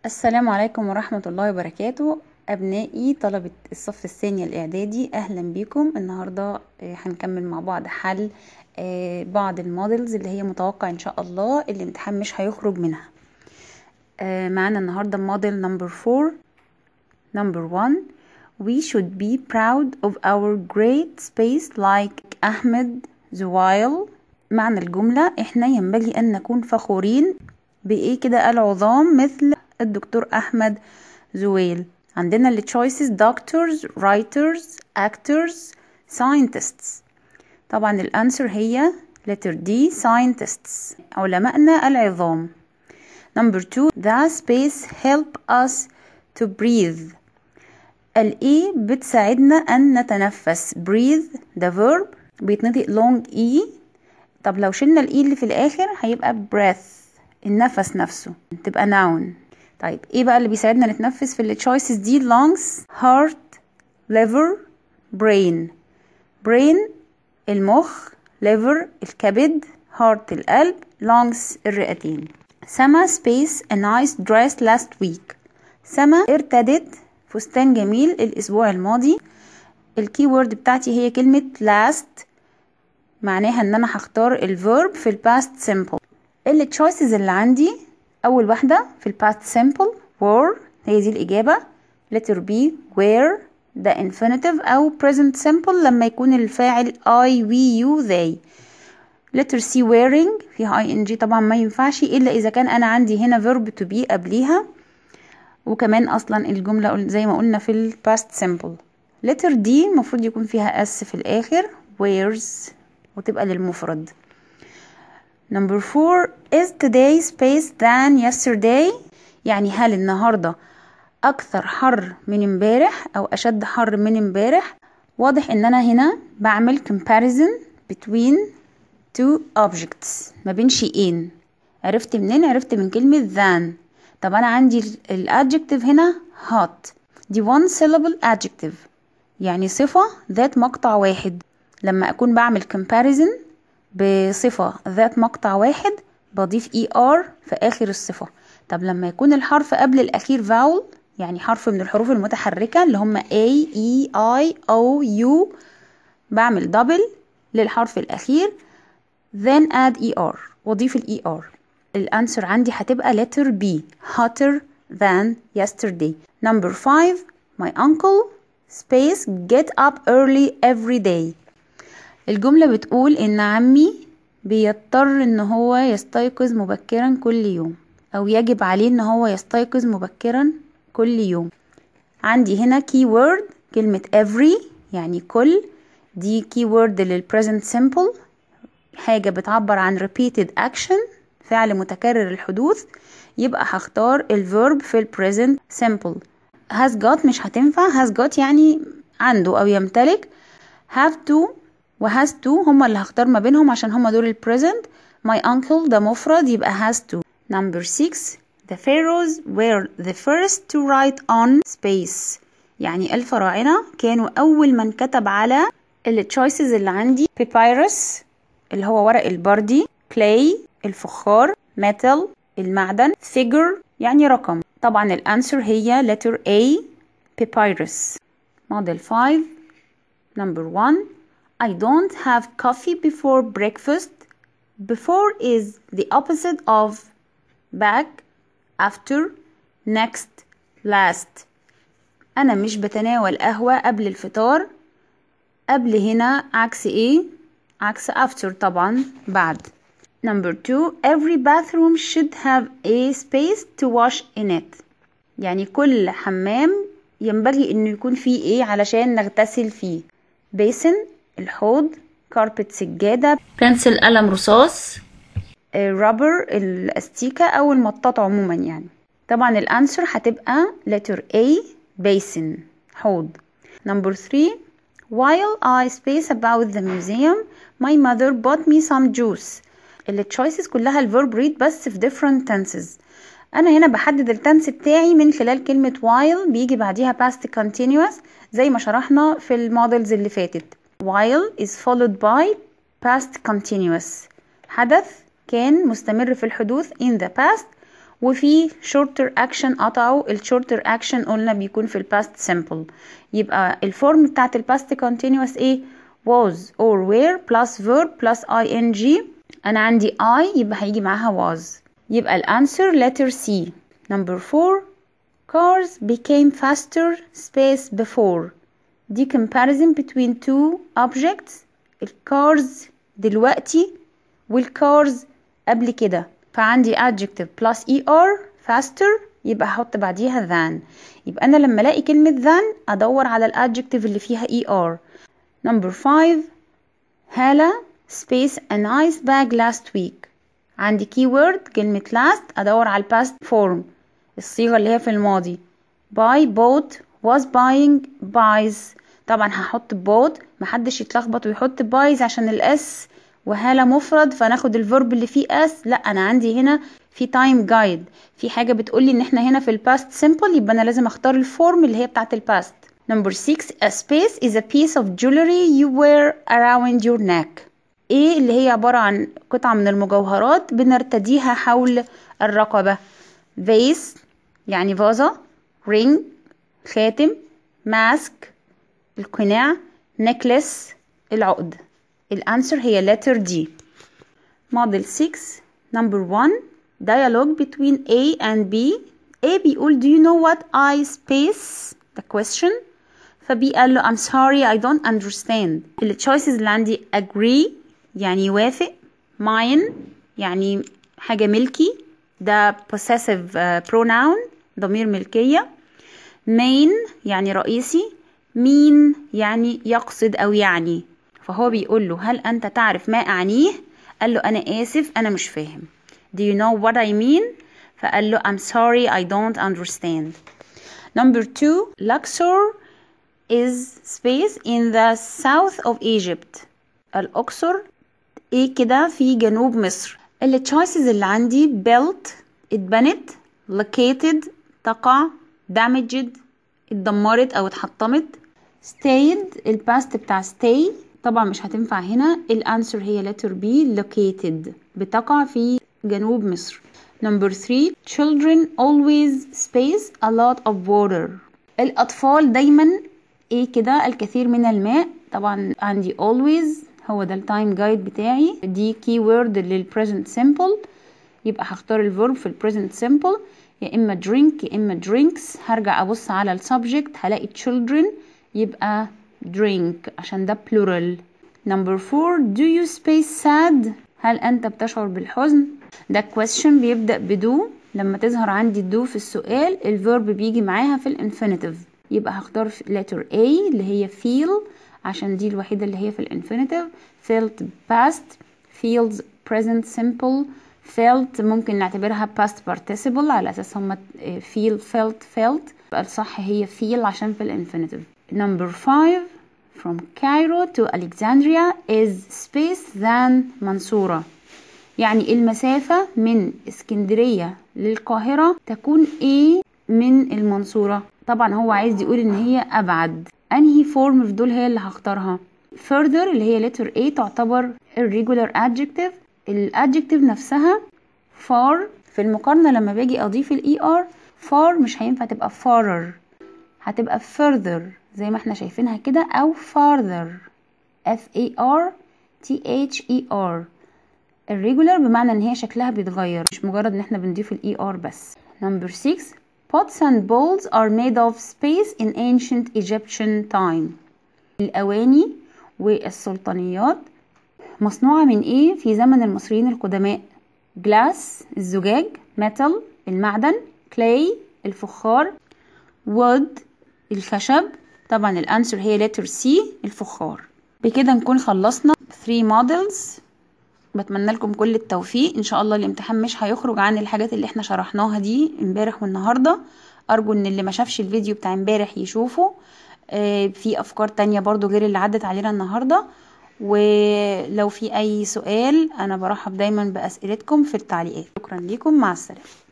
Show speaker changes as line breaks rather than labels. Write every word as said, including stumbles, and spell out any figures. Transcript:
السلام عليكم ورحمة الله وبركاته. أبنائي طلبة الصف الثاني الإعدادي، أهلا بكم. النهاردة هنكمل مع بعض حل بعض المودلز اللي هي متوقع إن شاء الله الامتحان مش هيخرج منها. معانا النهاردة موديل نمبر فور. نمبر one We should be proud of our great space like أحمد زويل. معنى الجملة إحنا ينبغي أن نكون فخورين بإيه كده العظام مثل الدكتور أحمد زويل. عندنا اللي choices doctors, writers, actors, scientists. طبعا الانسر هي letter D scientists، علماءنا العظام. number two the space help us to breathe. الإيه بتساعدنا أن نتنفس. breathe ده verb بيتنطق long E. طب لو شلنا الإيه اللي في الآخر هيبقى breath، النفس نفسه، تبقى noun. طيب ايه بقى اللي بيساعدنا نتنفس في ال choices دي؟ lungs, heart, liver, brain. brain المخ، liver الكبد، heart القلب، lungs الرئتين. سما space a nice dress last week. سما ارتدت فستان جميل الاسبوع الماضي. الكي وورد بتاعتي هي كلمة last، معناها ان انا هختار الفيرب في الباست simple. ال choices اللي عندي أول واحدة في الباست simple were، هي دي الإجابة. letter B were ده infinitive أو present simple لما يكون الفاعل I, we, you, they. letter C wearing فيها ing طبعا ما ينفعش إلا إذا كان أنا عندي هنا verb to be قبليها، وكمان أصلا الجملة زي ما قلنا في الباست simple. letter D مفروض يكون فيها S في الآخر wears وتبقى للمفرد. number four is today space than yesterday. يعني هل النهاردة أكثر حر من امبارح أو أشد حر من امبارح؟ واضح إن أنا هنا بعمل comparison between two objects، ما بين شيئين. عرفت منين؟ عرفت من كلمة than. طب أنا عندي الادجective هنا hot، دي one syllable adjective يعني صفة ذات مقطع واحد. لما أكون بعمل comparison بصفة ذات مقطع واحد بضيف er في آخر الصفة. طب لما يكون الحرف قبل الأخير vowel، يعني حرف من الحروف المتحركة اللي هم A, E, I, O, U، بعمل double للحرف الأخير then add er وضيف ال er. الأنسر عندي هتبقى letter B hotter than yesterday. number five my uncle space get up early every day. الجملة بتقول إن عمي بيضطر إن هو يستيقظ مبكرا كل يوم، أو يجب عليه إن هو يستيقظ مبكرا كل يوم. عندي هنا keyword كلمة every يعني كل، دي keyword للpresent simple، حاجة بتعبر عن repeated action فعل متكرر الحدوث، يبقى هختار الverb في الpresent simple. has got مش هتنفع، has got يعني عنده أو يمتلك. have to و has to هما اللي هختار ما بينهم عشان هما دول البريزنت. my uncle ده مفرد يبقى has to. number six the pharaohs were the first to write on space. يعني الفراعنة كانوا أول من كتب على ال choices اللي عندي papyrus اللي هو ورق البردي، clay الفخار، metal المعدن، figure يعني رقم. طبعا الانسر هي letter A papyrus. model five number one I don't have coffee before breakfast. Before is the opposite of back, after, next, last. أنا مش بتناول قهوة قبل الفطار. قبل هنا عكس إيه؟ عكس after طبعا بعد. number two every bathroom should have a space to wash in it. يعني كل حمام ينبغي إنه يكون فيه إيه علشان نغتسل فيه. basin الحوض، كاربت سجادة، بنسل قلم رصاص، رابر الاستيكة او المطاط عموما يعني. طبعا الانسر هتبقى letter A basin حوض. number three while I space about the museum my mother bought me some juice. اللي choices كلها الverb read بس في different tenses. انا هنا بحدد التنس بتاعي من خلال كلمة while بيجي بعديها past continuous زي ما شرحنا في المودلز اللي فاتت. while is followed by past continuous، حدث كان مستمر في الحدوث in the past وفي shorter action قطعوا. ال shorter action قلنا بيكون في ال past simple. يبقى الفورم بتاعت ال past continuous ايه؟ was or were plus verb plus ing. انا عندي I يبقى هيجي معاها was. يبقى الانسر letter C. number four cars became faster space before. دي comparison between two objects. الكارز دلوقتي والكارز قبل كده. فعندي adjective plus er faster يبقى هحط بعديها than. يبقى انا لما الاقي كلمة than ادور على الادجكتيف اللي فيها er. number five هالة space a nice bag last week. عندي keyword كلمة last ادور على past form الصيغة اللي هي في الماضي. buy bought was buying buys. طبعا هحط bought محدش يتلخبط ويحط buys عشان الاس وهالة مفرد فناخد الفيرب اللي فيه اس. لا انا عندي هنا في time guide في حاجة بتقولي ان احنا هنا في الباست simple يبقى انا لازم اختار الفورم اللي هي بتاعت الباست. number six a space is a piece of jewelry you wear around your neck. ايه اللي هي عبارة عن قطعة من المجوهرات بنرتديها حول الرقبة. vase يعني فازة. ring خاتم. mask القناع. necklace العقد. الانسر هي letter D. model six number one dialogue between A and B. A بيقول do you know what I space the question. فبي قال له I'm sorry I don't understand. ال choices اللي عندي agree يعني يوافق. mine يعني حاجة ملكي ده possessive uh, pronoun ضمير ملكية. main يعني رئيسي. mean يعني يقصد أو يعني. فهو بيقول له هل أنت تعرف ما أعنيه؟ قال له أنا آسف أنا مش فاهم. do you know what I mean؟ فقال له I'm sorry I don't understand. number two Luxor is space in the south of Egypt. الأقصر ايه كده في جنوب مصر. ال choices اللي عندي built اتبنت. located تقع. damaged اتدمرت أو اتحطمت. stayed الباست بتاع stay طبعا مش هتنفع هنا. الانسر هي letter B located بتقع في جنوب مصر. number three children always space a lot of water. الأطفال دايما ايه كده الكثير من الماء. طبعا عندي always هو ده التايم جايد بتاعي. دي keyword للpresent simple يبقى هختار الفيرب في البريزنت simple يا اما drink يا اما drinks. هرجع ابص على السبجكت هلاقي children يبقى drink عشان ده plural. number four do you space sad. هل انت بتشعر بالحزن. ده question بيبدأ بدو. لما تظهر عندي do في السؤال الفيرب بيجي معاها في الانفينيتيف يبقى هختار letter A اللي هي feel عشان دي الوحيدة اللي هي في الانفينيتيف. felt past. feels present simple. felt ممكن نعتبرها past participle على اساس هما feel felt felt. يبقى الصح هي feel عشان في الانفينيتيف. number five from Cairo to Alexandria is space than منصورة. يعني المسافة من اسكندرية للقاهرة تكون ايه من المنصورة. طبعا هو عايز يقول ان هي ابعد. انهي فورم في دول هي اللي هختارها. further اللي هي letter A تعتبر irregular adjective. الادجكتيف نفسها far في المقارنة لما باجي اضيف ال er far مش هينفع تبقى farther هتبقى further زي ما احنا شايفينها كده او farther f a r t h e r. irregular بمعنى ان هي شكلها بيتغير مش مجرد ان احنا بنضيف ال er بس. number six pots and bowls are made of space in ancient Egyptian time. الأواني والسلطانيات مصنوعة من ايه في زمن المصريين القدماء. glass الزجاج. metal المعدن. clay الفخار. wood الخشب. طبعا الانسر هي letter C الفخار. بكده نكون خلصنا three models. بتمنى لكم كل التوفيق ان شاء الله. الامتحان مش هيخرج عن الحاجات اللي احنا شرحناها دي امبارح والنهارده. ارجو ان اللي ما شافش الفيديو بتاع امبارح يشوفه. آه في افكار تانية برضو غير اللي عدت علينا النهارده. ولو في اي سؤال انا برحب دايما باسئلتكم في التعليقات. شكرا لكم. مع السلامه.